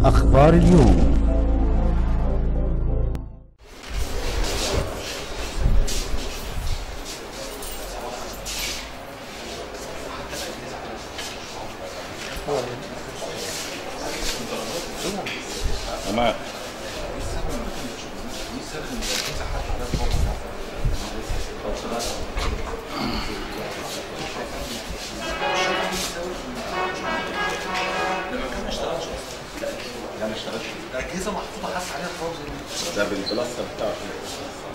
أخبار اليوم. تمام. لا ما اشتغلش. الاجهزه محطوطه حاسس عليها خالص. ده بالبلاستر بتاعه.